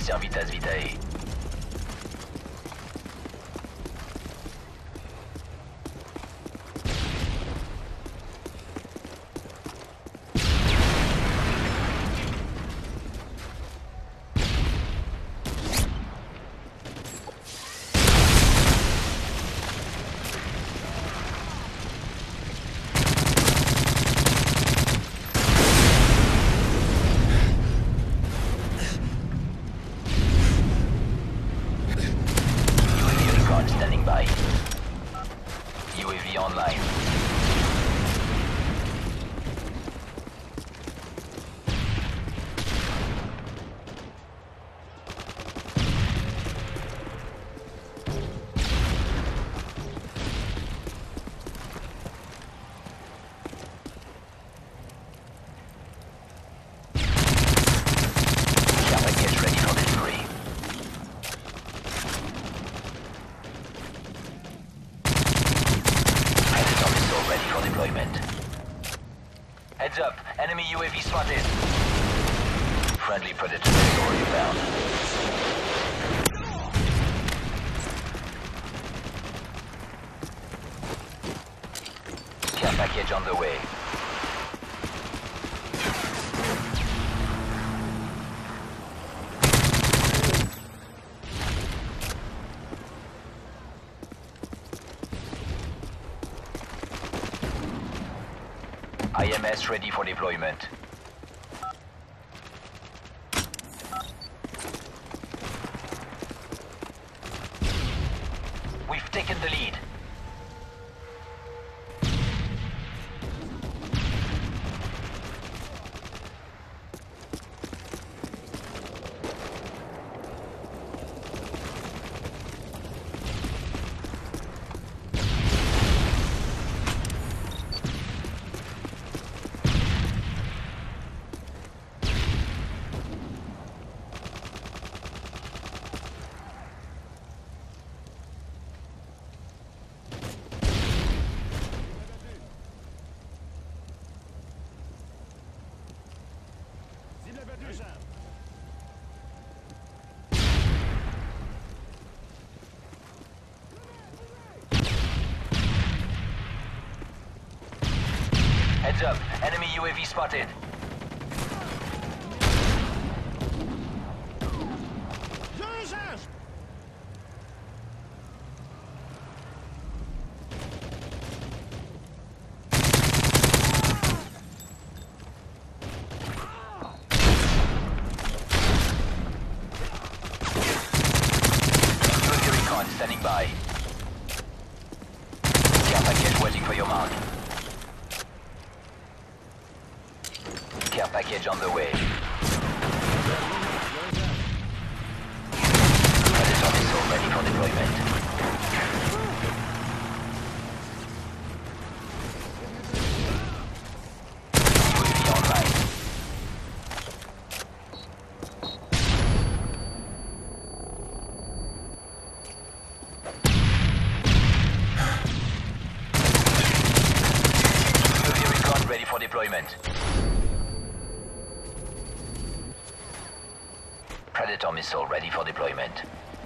Servitas Vitae. Standing by. UAV online. Care package ready for delivery. Ready for deployment. Heads up, enemy UAV spotted. Friendly Predator missile inbound. Care package on the way. IMS ready for deployment. We've taken the lead. Heads up, enemy UAV spotted. UAV recon standing by. Care package waiting for your mark. Care package on the way. Predator missile ready for deployment. UAV online. UAV recon ready for deployment. Predator missile ready for deployment.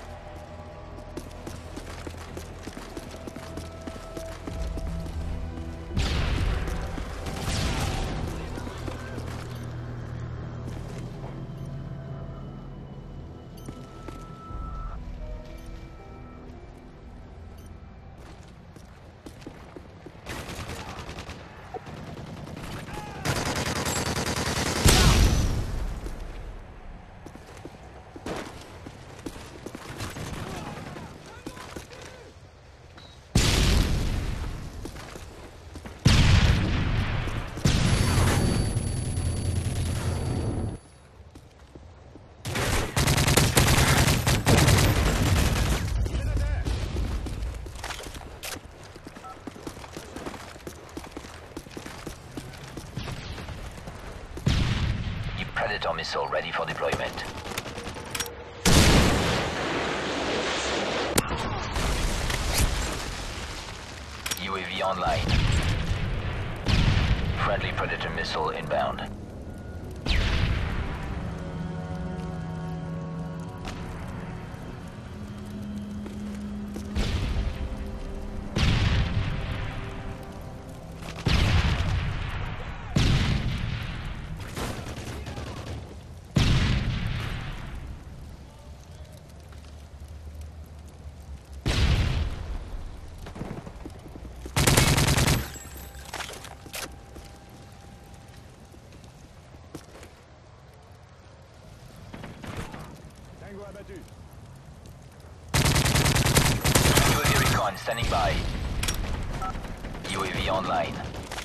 Predator missile ready for deployment. UAV online. Friendly Predator missile. missile inbound. UAV recon standing by. UAV online.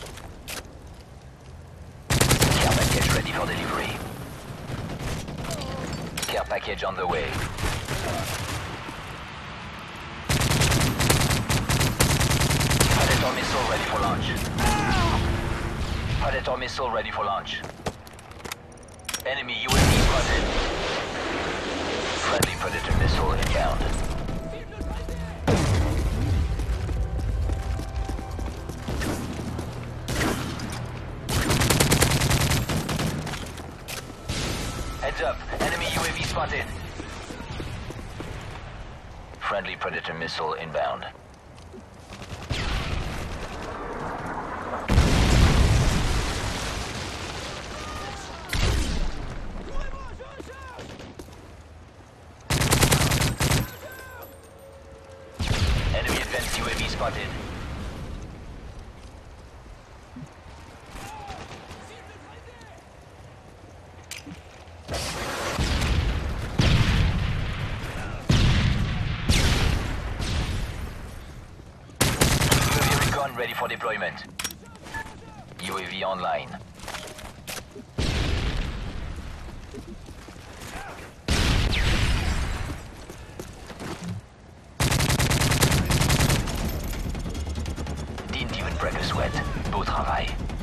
Care package ready for delivery. Care package on the way. Predator missile ready for launch. Predator missile ready for launch. Enemy UAV spotted. Friendly Predator missile inbound. Heads up, enemy UAV spotted. Friendly Predator missile inbound. Enemy advanced UAV spotted. Ready for deployment. UAV online. Didn't even break a sweat. Beau travail.